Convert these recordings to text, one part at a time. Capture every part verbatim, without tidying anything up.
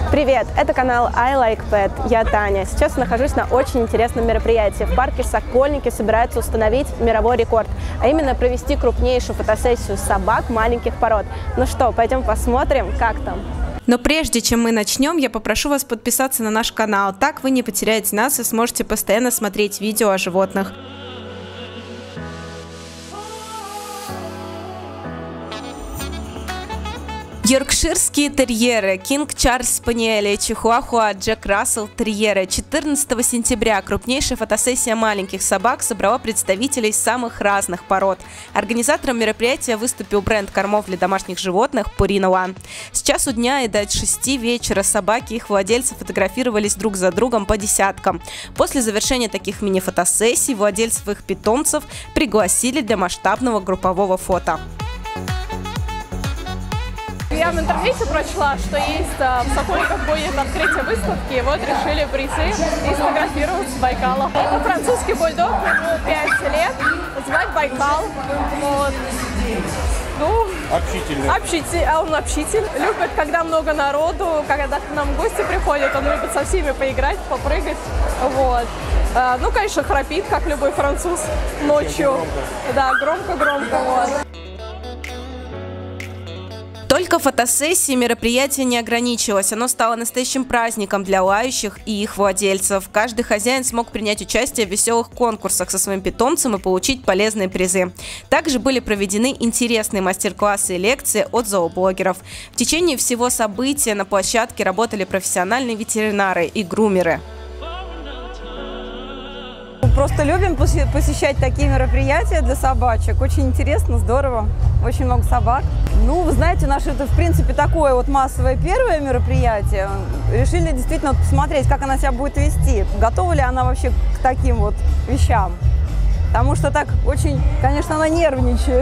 Привет, это канал I Like Pet, я Таня. Сейчас нахожусь на очень интересном мероприятии. В парке Сокольники собираются установить мировой рекорд, а именно провести крупнейшую фотосессию собак маленьких пород. Ну что, пойдем посмотрим, как там. Но прежде чем мы начнем, я попрошу вас подписаться на наш канал. Так вы не потеряете нас и сможете постоянно смотреть видео о животных. Йоркширские терьеры, Кинг Чарльз Спаниели, Чихуахуа, Джек Рассел терьеры. четырнадцатого сентября крупнейшая фотосессия маленьких собак собрала представителей самых разных пород. Организатором мероприятия выступил бренд кормов для домашних животных Purina One. С часу дня и до шести вечера собаки и их владельцы фотографировались друг за другом по десяткам. После завершения таких мини-фотосессий владельцев их питомцев пригласили для масштабного группового фото. Я в интернете прочла, что есть в Сокольниках будет открытие выставки, и вот решили прийти и сфотографироваться с Байкала. Ну, французский бульдог, ему пять лет, звать Байкал. Вот. Ну, общительный. Общитель, а он общитель. Любит, когда много народу, когда к нам гости приходят, он любит со всеми поиграть, попрыгать. Вот. Ну, конечно, храпит, как любой француз ночью. Громко. Да, громко-громко. Вот. Только фотосессии мероприятие не ограничилось, оно стало настоящим праздником для лающих и их владельцев. Каждый хозяин смог принять участие в веселых конкурсах со своим питомцем и получить полезные призы. Также были проведены интересные мастер-классы и лекции от зооблогеров. В течение всего события на площадке работали профессиональные ветеринары и грумеры. Просто любим посещать такие мероприятия для собачек. Очень интересно, здорово. Очень много собак. Ну, вы знаете, наше это, в принципе, такое вот массовое первое мероприятие. Решили действительно посмотреть, как она себя будет вести. Готова ли она вообще к таким вот вещам. Потому что так очень, конечно, она нервничает.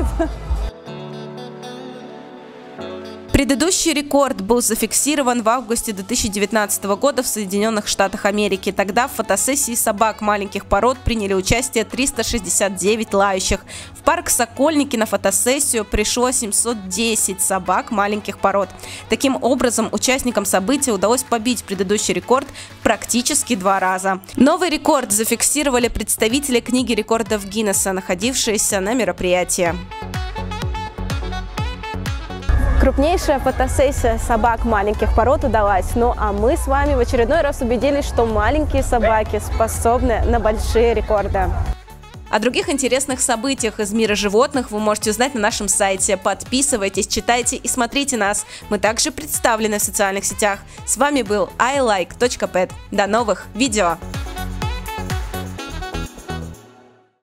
Предыдущий рекорд был зафиксирован в августе две тысячи девятнадцатого года в Соединенных Штатах Америки. Тогда в фотосессии собак маленьких пород приняли участие триста шестьдесят девять лающих. В парк Сокольники на фотосессию пришло семьсот десять собак маленьких пород. Таким образом, участникам события удалось побить предыдущий рекорд практически два раза. Новый рекорд зафиксировали представители книги рекордов Гиннесса, находившиеся на мероприятии. Крупнейшая фотосессия собак маленьких пород удалась. Ну а мы с вами в очередной раз убедились, что маленькие собаки способны на большие рекорды. О других интересных событиях из мира животных вы можете узнать на нашем сайте. Подписывайтесь, читайте и смотрите нас. Мы также представлены в социальных сетях. С вами был I Like точка Pet. До новых видео!